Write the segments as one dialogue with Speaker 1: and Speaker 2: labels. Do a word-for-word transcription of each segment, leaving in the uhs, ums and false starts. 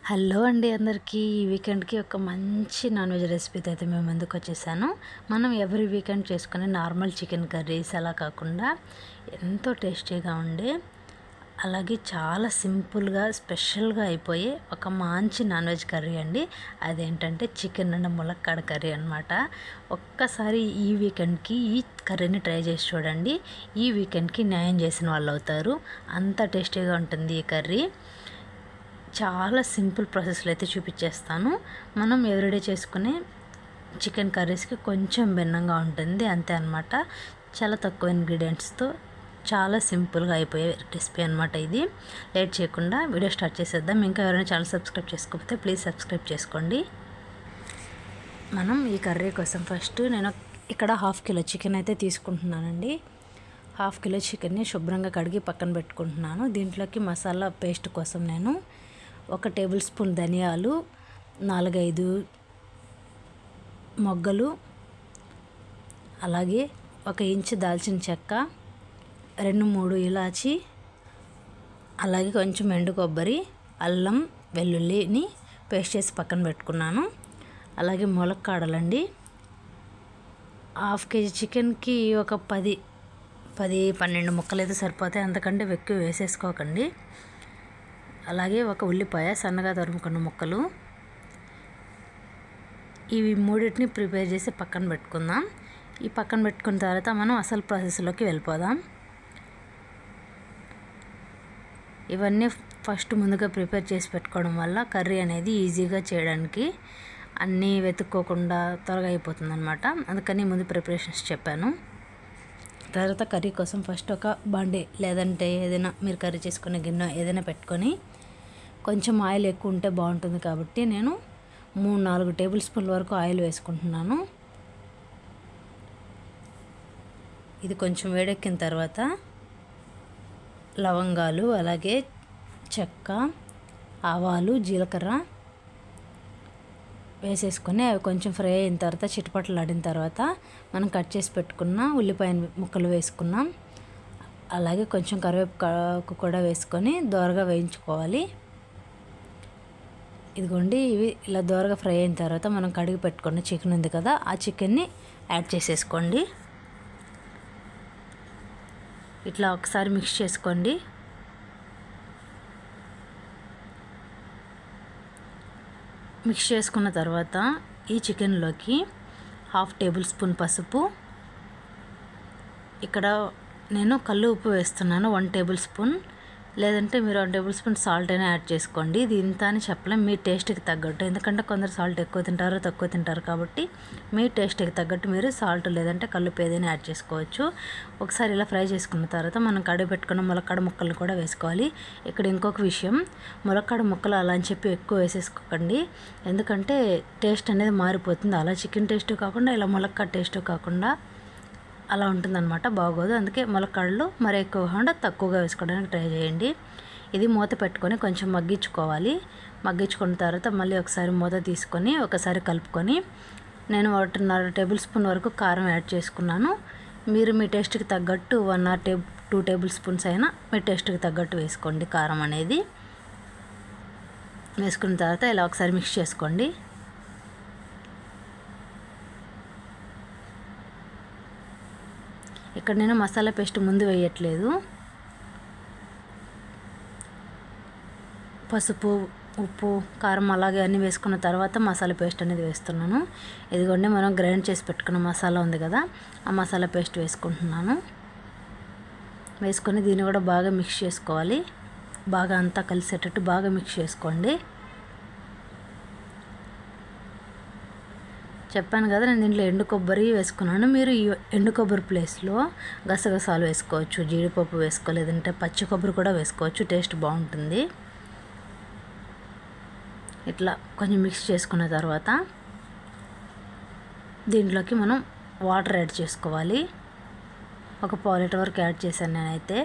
Speaker 1: Hello అండి అందరికీ ఈ వీకెండ్కి ఒక మంచి నాన్ వెజ్ రెసిపీతో అయితే మేము ముందుకు వచ్చేసాను. మనం ఎవ్రీ వీకెండ్ చేసుకునే నార్మల్ చికెన్ కర్రీస్ అలా కాకుండా ఎంతో టేస్టీగా ఉండే, అలాగే చాలా సింపుల్గా స్పెషల్గా అయిపోయే ఒక మంచి నాన్ వెజ్ కర్రీ అండి. అదేంటంటే చికెన్ అండ్ ములక్కాడ కర్రీ అనమాట. ఒక్కసారి ఈ వీకెండ్కి ఈ కర్రీని ట్రై చేసి చూడండి. ఈ వీకెండ్కి న్యాయం చేసిన వాళ్ళు అవుతారు. అంత టేస్టీగా ఉంటుంది ఈ కర్రీ. చాలా సింపుల్ ప్రాసెస్లో అయితే చూపించేస్తాను. మనం ఎవ్రీడే చేసుకునే చికెన్ కర్రీస్కి కొంచెం భిన్నంగా ఉంటుంది అంతే అనమాట. చాలా తక్కువ ఇంగ్రీడియంట్స్తో చాలా సింపుల్గా అయిపోయే రెసిపీ అనమాట ఇది. లేట్ చేయకుండా వీడియో స్టార్ట్ చేసేద్దాం. ఇంకా ఎవరైనా ఛానల్ సబ్స్క్రైబ్ చేసుకోకపోతే ప్లీజ్ సబ్స్క్రైబ్ చేసుకోండి. మనం ఈ కర్రీ కోసం ఫస్ట్ నేను ఇక్కడ హాఫ్ కిలో చికెన్ అయితే తీసుకుంటున్నానండి. హాఫ్ కిలో చికెన్ని శుభ్రంగా కడిగి పక్కన పెట్టుకుంటున్నాను. దీంట్లోకి మసాలా పేస్ట్ కోసం నేను ఒక టేబుల్ స్పూన్ ధనియాలు, నాలుగైదు మొగ్గలు, అలాగే ఒక ఇంచు దాల్చిన చెక్క, రెండు మూడు ఇలాచి, అలాగే కొంచెం ఎండు కొబ్బరి, అల్లం వెల్లుల్లిని పేస్ట్ చేసి పక్కన పెట్టుకున్నాను. అలాగే ములక్కాడలండి. హాఫ్ కేజీ చికెన్కి ఒక పది పది పన్నెండు ముక్కలు అయితే సరిపోతాయి, అంతకంటే ఎక్కువ వేసేసుకోకండి. అలాగే ఒక ఉల్లిపాయ సన్నగా తరుముకున్న ముక్కలు. ఇవి మూడింటిని ప్రిపేర్ చేసి పక్కన పెట్టుకుందాం. ఈ పక్కన పెట్టుకున్న తర్వాత మనం అసలు ప్రాసెస్లోకి వెళ్ళిపోదాం. ఇవన్నీ ఫస్ట్ ముందుగా ప్రిపేర్ చేసి పెట్టుకోవడం వల్ల కర్రీ అనేది ఈజీగా చేయడానికి అన్నీ వెతుక్కోకుండా త్వరగా అయిపోతుంది అనమాట. అందుకని ముందు ప్రిపరేషన్స్ చెప్పాను. తర్వాత కర్రీ కోసం ఫస్ట్ ఒక బాండే లేదంటే ఏదైనా మీరు కర్రీ చేసుకునే గిన్నె ఏదైనా పెట్టుకొని కొంచెం ఆయిల్ ఎక్కువ ఉంటే బాగుంటుంది కాబట్టి నేను మూడు నాలుగు టేబుల్ స్పూన్ల వరకు ఆయిల్ వేసుకుంటున్నాను. ఇది కొంచెం వేడెక్కిన తర్వాత లవంగాలు, అలాగే చెక్క, ఆవాలు, జీలకర్ర వేసేసుకొని అవి కొంచెం ఫ్రై అయిన తర్వాత చిటపటలు ఆడిన తర్వాత మనం కట్ చేసి పెట్టుకున్న ఉల్లిపాయ ముక్కలు వేసుకున్నాం. అలాగే కొంచెం కరివేపాకు కూడా వేసుకొని దోరగా వేయించుకోవాలి. ఇదిగోండి, ఇవి ఇలా దోరగా ఫ్రై అయిన తర్వాత మనం కడిగి పెట్టుకున్న చికెన్ ఉంది కదా, ఆ చికెన్ని యాడ్ చేసేసుకోండి. ఇట్లా ఒకసారి మిక్స్ చేసుకోండి. మిక్స్ చేసుకున్న తర్వాత ఈ చికెన్లోకి హాఫ్ టేబుల్ స్పూన్ పసుపు, ఇక్కడ నేను కల్లు ఉప్పు వేస్తున్నాను వన్ టేబుల్ స్పూన్, లేదంటే మీరు వన్ టేబుల్ స్పూన్ సాల్ట్ అయినా యాడ్ చేసుకోండి. ఇది ఇంత అని చెప్పలేం, మీ టేస్ట్కి తగ్గట్టు. ఎందుకంటే కొందరు సాల్ట్ ఎక్కువ తింటారు, తక్కువ తింటారు కాబట్టి మీ టేస్ట్కి తగ్గట్టు మీరు సాల్ట్ లేదంటే కల్లుపు ఏదైనా యాడ్ చేసుకోవచ్చు. ఒకసారి ఇలా ఫ్రై చేసుకున్న తర్వాత మనం కడిగి పెట్టుకున్న ములక్కాడ ముక్కలను కూడా వేసుకోవాలి. ఇక్కడ ఇంకొక విషయం, ములక్కాడ ముక్కలు అలా అని చెప్పి ఎక్కువ వేసేసుకోకండి, ఎందుకంటే టేస్ట్ అనేది మారిపోతుంది. అలా చికెన్ టేస్ట్ కాకుండా ఇలా ములక్కాడ టేస్ట్ కాకుండా అలా ఉంటుందన్నమాట, బాగోదు. అందుకే ములక్కాడలు మరి ఎక్కువ కాకుండా తక్కువగా వేసుకోవడానికి ట్రై చేయండి. ఇది మూత పెట్టుకొని కొంచెం మగ్గించుకోవాలి. మగ్గించుకున్న తర్వాత మళ్ళీ ఒకసారి మూత తీసుకొని ఒకసారి కలుపుకొని నేను ఒకటిన్నర టేబుల్ స్పూన్ వరకు కారం యాడ్ చేసుకున్నాను. మీరు మీ టేస్ట్కి తగ్గట్టు వన్ ఆర్ టే టూ టేబుల్ స్పూన్స్ అయినా మీ టేస్ట్కి తగ్గట్టు వేసుకోండి కారం అనేది. వేసుకున్న తర్వాత ఇలా ఒకసారి మిక్స్ చేసుకోండి. ఇక్కడ నేను మసాలా పేస్ట్ ముందు వేయట్లేదు. పసుపు, ఉప్పు, కారం అలాగే అన్నీ వేసుకున్న తర్వాత మసాలా పేస్ట్ అనేది వేస్తున్నాను. ఇదిగోండి, మనం గ్రైండ్ చేసి పెట్టుకున్న మసాలా ఉంది కదా, ఆ మసాలా పేస్ట్ వేసుకుంటున్నాను. వేసుకొని దీన్ని కూడా బాగా మిక్స్ చేసుకోవాలి. బాగా అంతా కలిసేటట్టు బాగా మిక్స్ చేసుకోండి. చెప్పాను కదా, నేను దీంట్లో ఎండు కొబ్బరి వేసుకున్నాను. మీరు ఈ ఎండు కొబ్బరి ప్లేస్లో గసగసాలు వేసుకోవచ్చు, జీడిపప్పు వేసుకోలేదంటే పచ్చి కొబ్బరి కూడా వేసుకోవచ్చు, టేస్ట్ బాగుంటుంది. ఇట్లా కొంచెం మిక్స్ చేసుకున్న తర్వాత దీంట్లోకి మనం వాటర్ యాడ్ చేసుకోవాలి. ఒక పావు లీటర్ వరకు యాడ్ చేశాను నేనైతే.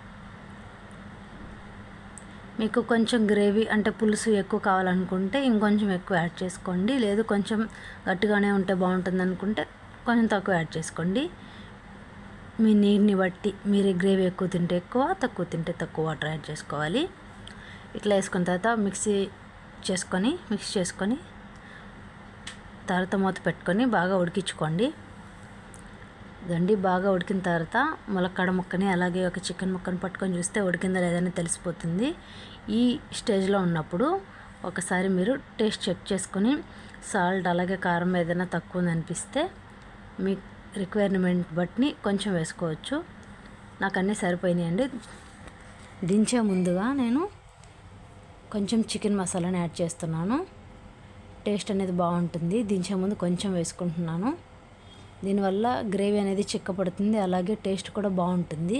Speaker 1: మీకు కొంచెం గ్రేవీ అంటే పులుసు ఎక్కువ కావాలనుకుంటే ఇంకొంచెం ఎక్కువ యాడ్ చేసుకోండి, లేదు కొంచెం గట్టిగానే ఉంటే బాగుంటుంది అనుకుంటే కొంచెం తక్కువ యాడ్ చేసుకోండి. మీ నీడ్ని బట్టి మీరు గ్రేవీ ఎక్కువ తింటే ఎక్కువ, తక్కువ తింటే తక్కువ వాటర్ యాడ్ చేసుకోవాలి. ఇట్లా వేసుకున్న తర్వాత మిక్సీ చేసుకొని మిక్స్ చేసుకొని తర్వాత మూత పెట్టుకొని బాగా ఉడికించుకోండి. దండి బాగా ఉడికిన తర్వాత ములక్కాడ ముక్కని అలాగే ఒక చికెన్ ముక్కని పట్టుకొని చూస్తే ఉడికిందా లేదని తెలిసిపోతుంది. ఈ స్టేజ్లో ఉన్నప్పుడు ఒకసారి మీరు టేస్ట్ చెక్ చేసుకొని సాల్ట్ అలాగే కారం ఏదైనా తక్కువ అనిపిస్తే మీ రిక్వైర్మెంట్ బట్టి కొంచెం వేసుకోవచ్చు. నాకు అన్నీ సరిపోయినాయండి. దించే ముందుగా నేను కొంచెం చికెన్ మసాలాని యాడ్ చేస్తున్నాను. టేస్ట్ అనేది బాగుంటుంది. దించే ముందు కొంచెం వేసుకుంటున్నాను. దీనివల్ల గ్రేవీ అనేది చిక్కపడుతుంది, అలాగే టేస్ట్ కూడా బాగుంటుంది.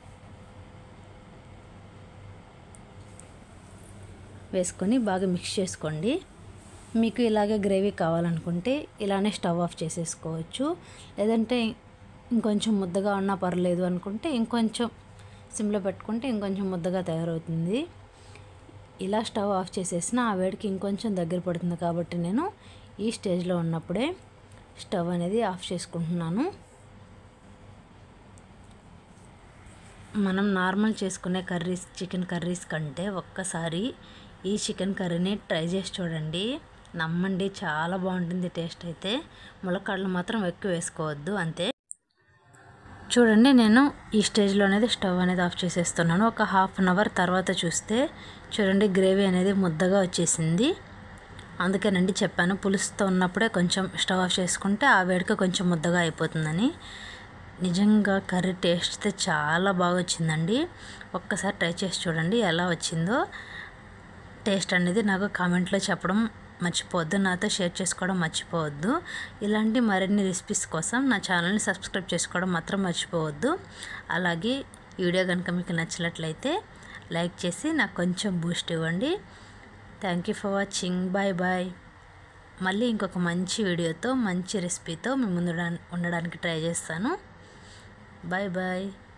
Speaker 1: వేసుకొని బాగా మిక్స్ చేసుకోండి. మీకు ఇలాగే గ్రేవీ కావాలనుకుంటే ఇలానే స్టవ్ ఆఫ్ చేసేసుకోవచ్చు. లేదంటే ఇంకొంచెం ముద్దగా ఉన్నా పర్లేదు అనుకుంటే ఇంకొంచెం సిమ్లో పెట్టుకుంటే ఇంకొంచెం ముద్దగా తయారవుతుంది. ఇలా స్టవ్ ఆఫ్ చేసేసిన ఆ వేడికి ఇంకొంచెం దగ్గర పడుతుంది కాబట్టి నేను ఈ స్టేజ్లో ఉన్నప్పుడే స్టవ్ అనేది ఆఫ్ చేసుకుంటున్నాను. మనం నార్మల్ చేసుకునే కర్రీస్ చికెన్ కర్రీస్ కంటే ఒక్కసారి ఈ చికెన్ కర్రీని ట్రై చేసి చూడండి. నమ్మండి, చాలా బాగుంటుంది టేస్ట్ అయితే. ములక్కాడలు మాత్రం ఎక్కువ వేసుకోవద్దు అంతే. చూడండి, నేను ఈ స్టేజ్లో అనేది స్టవ్ అనేది ఆఫ్ చేసేస్తున్నాను. ఒక హాఫ్ అన్ అవర్ తర్వాత చూస్తే చూడండి గ్రేవీ అనేది ముద్దగా వచ్చేసింది. అందుకేనండి చెప్పాను పులుసుతో ఉన్నప్పుడే కొంచెం స్టవ్ ఆఫ్ చేసుకుంటే ఆ వేడికి కొంచెం ముద్దగా అయిపోతుందని. నిజంగా కర్రీ టేస్ట్ అయితే చాలా బాగా వచ్చిందండి. ఒక్కసారి ట్రై చేసి చూడండి ఎలా వచ్చిందో. టేస్ట్ అనేది నాకు కామెంట్లో చెప్పడం మర్చిపోవద్దు, నాతో షేర్ చేసుకోవడం మర్చిపోవద్దు. ఇలాంటి మరిన్ని రెసిపీస్ కోసం నా ఛానల్ని సబ్స్క్రైబ్ చేసుకోవడం మాత్రం మర్చిపోవద్దు. అలాగే ఈ వీడియో కనుక మీకు నచ్చినట్లయితే లైక్ చేసి నాకు కొంచెం బూస్ట్ ఇవ్వండి. Thank you for watching. Bye bye. మళ్ళీ ఇంకొక మంచి వీడియోతో మంచి రెసిపీతో మీ ముందు ఉండడానికి ట్రై చేస్తాను. Bye bye.